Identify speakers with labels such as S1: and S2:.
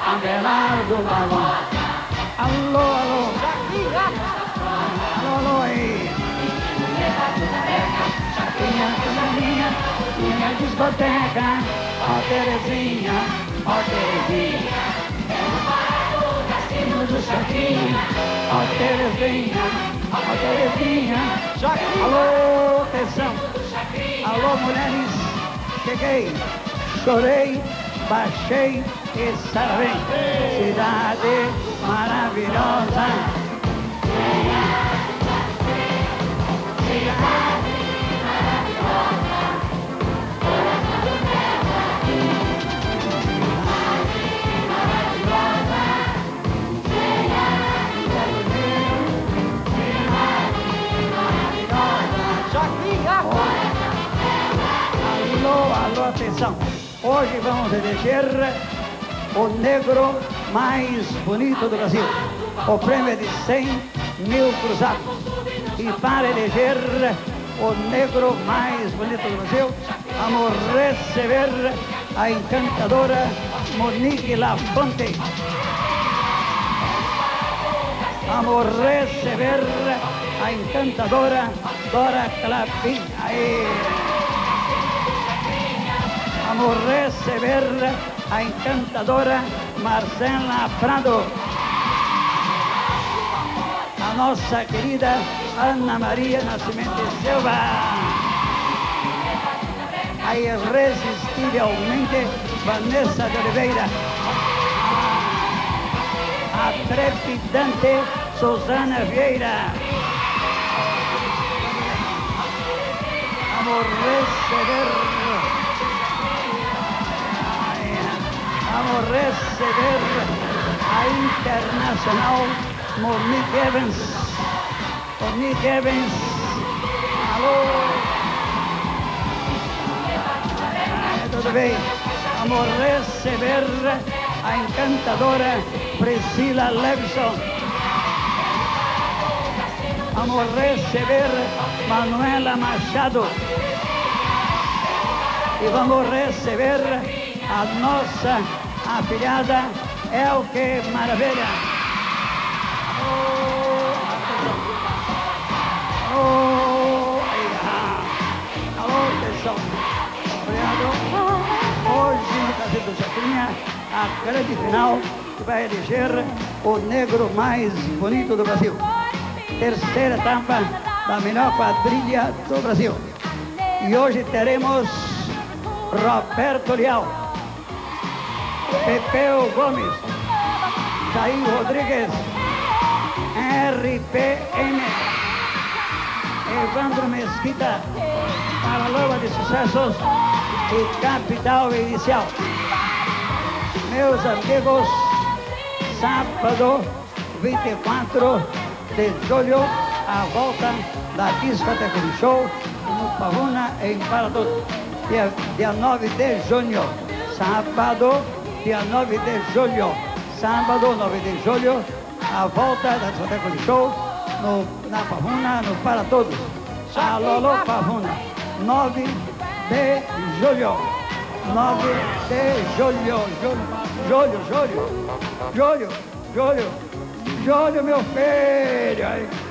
S1: Abelardo Balão. Alô, alô. Alô, alô aí. Chacrinha, canarinha, minha discoteca. Ó Terezinha, ó Terezinha. Do Chacrinha, ó Terezinha, ó Terezinha. Alô, atenção. Alô, mulheres. Cheguei, chorei, baixei e sarei. Cidade maravilhosa. Alô, atenção. Hoje vamos eleger o negro mais bonito do Brasil. O prêmio é de 100 mil cruzados. E para eleger o negro mais bonito do Brasil, vamos receber a encantadora Monique Lafonte. Vamos receber a encantadora Dora Clapin. Vamos receber a encantadora Marcela Prado. A nossa querida Ana Maria Nascimento Silva. A irresistivelmente Vanessa de Oliveira. A trepidante Susana Vieira. Vamos receber a internacional Monique Evans. Monique Evans. Alô. Tudo bem? Vamos receber a encantadora Priscila Levison. Vamos receber Manuela Machado. E vamos receber a nossa afilhada Elke Maravilha. Alô, pessoal. Obrigado. Hoje no Brasil do Chacrinha, a grande final que vai eleger o negro mais bonito do Brasil. Terceira etapa da melhor quadrilha do Brasil. E hoje teremos Roberto Leal, Pepeu Gomes, Jair Rodrigues, RPM, Evandro Mesquita, Paraloba de Sucessos e Capital Inicial. Meus amigos, sábado 24 de julho, a volta da discoteca de show no Pavuna, em Paradouro. Dia 9 de junho, sábado, dia 9 de julho, sábado, 9 de julho, a volta da discoteca de show na Pavuna, no Para Todos. Alô, Pavuna, 9 de julho, 9 de julho, julho, meu filho.